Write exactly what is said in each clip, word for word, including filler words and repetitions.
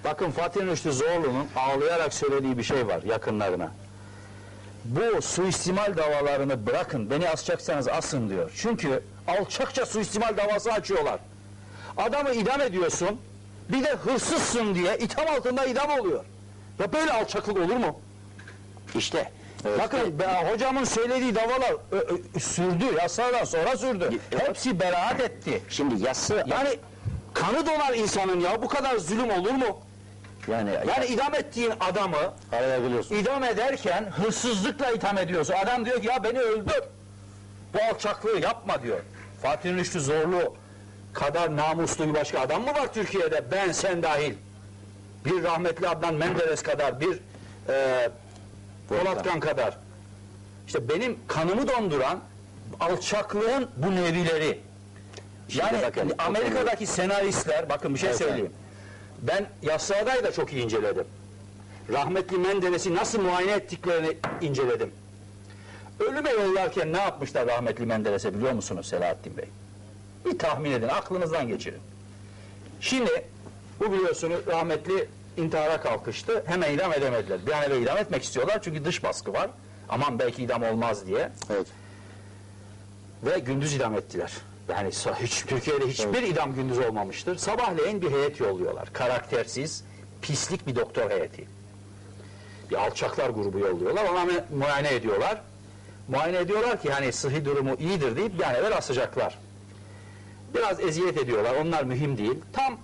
Bakın Fatih Rüştü Zorlu'nun ağlayarak söylediği bir şey var yakınlarına. Bu suistimal davalarını bırakın, beni asacaksanız asın diyor. Çünkü alçakça suistimal davası açıyorlar. Adamı idam ediyorsun, bir de hırsızsın diye itham altında idam oluyor. Ya böyle alçaklık olur mu? İşte. Evet. Bakın be, hocamın söylediği davalar ö, ö, sürdü, yasadan sonra sürdü. Hepsi beraat etti. Şimdi yası... Yani kanı donar insanın ya, bu kadar zulüm olur mu? Yani, yani idam ettiğin adamı idam ederken hırsızlıkla itham ediyorsun. Adam diyor ki ya beni öldür. Bu alçaklığı yapma diyor. Fatih Rüştü Zorlu kadar namuslu bir başka adam mı var Türkiye'de? Ben, sen dahil. Bir rahmetli Adnan Menderes kadar, bir e, Polatkan kadar. İşte benim kanımı donduran alçaklığın bu nevileri. Yani bakın, Amerika'daki senaristler, bakın bir şey evet, söyleyeyim. Ben Yassıada'yı da çok iyi inceledim. Rahmetli Menderes'i nasıl muayene ettiklerini inceledim. Ölüme yollarken ne yapmışlar rahmetli Menderes'e biliyor musunuz Selahattin Bey? Bir tahmin edin, aklınızdan geçirin. Şimdi bu biliyorsunuz rahmetli intihara kalkıştı, hemen idam edemediler. Bir an evvel idam etmek istiyorlar çünkü dış baskı var. Aman belki idam olmaz diye. Evet. Ve gündüz idam ettiler. Yani hiç, Türkiye'de hiçbir evet. idam gündüz olmamıştır. Sabahleyin bir heyet yolluyorlar. Karaktersiz, pislik bir doktor heyeti. Bir alçaklar grubu yolluyorlar. Ona muayene ediyorlar. Muayene ediyorlar ki hani sıhhi durumu iyidir deyip yani evvel asacaklar. Biraz eziyet ediyorlar. Onlar mühim değil. Tam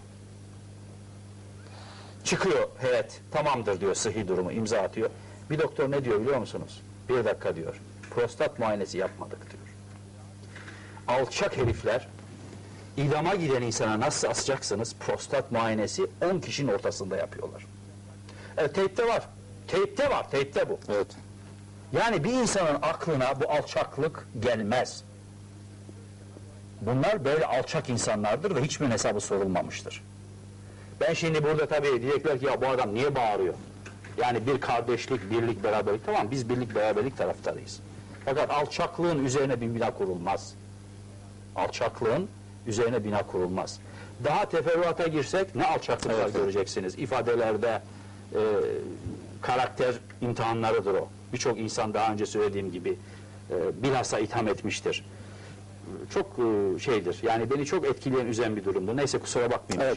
çıkıyor heyet. Tamamdır diyor, sıhhi durumu imza atıyor. Bir doktor ne diyor biliyor musunuz? Bir dakika diyor. Prostat muayenesi yapmadık diyor. Alçak herifler, idama giden insana nasıl asacaksınız? Prostat muayenesi on kişinin ortasında yapıyorlar. Evet, teypte var. Teypte var, teypte bu. Evet. Yani bir insanın aklına bu alçaklık gelmez. Bunlar böyle alçak insanlardır ve hiçbir hesabı sorulmamıştır. Ben şimdi burada tabii diyecekler ki ya bu adam niye bağırıyor? Yani bir kardeşlik, birlik, beraberlik, tamam biz birlik, beraberlik taraftarıyız. Fakat alçaklığın üzerine bir bina kurulmaz. Alçaklığın üzerine bina kurulmaz. Daha teferruata girsek ne alçaklıklar evet, göreceksiniz. İfadelerde e, karakter imtihanlarıdır o. Birçok insan daha önce söylediğim gibi e, bilhassa itham etmiştir. Çok e, şeydir. Yani beni çok etkileyen, üzen bir durumdu. Neyse kusura bakmayın. Evet.